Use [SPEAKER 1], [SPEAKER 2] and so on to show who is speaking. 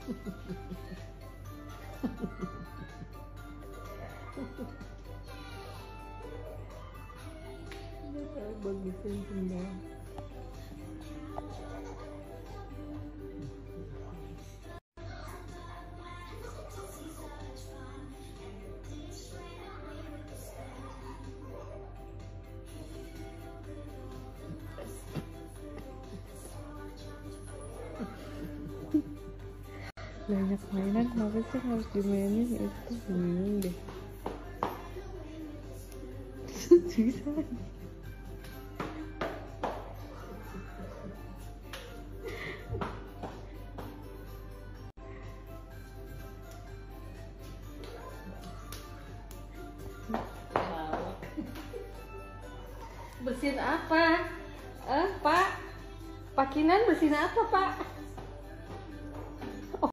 [SPEAKER 1] Bagitin semua. Banyak mainan, kenapa sih harus dimainin? Itu bingung deh. Bisa. Bersihin apa? Pak? Pak Kinan bersihin apa, Pak?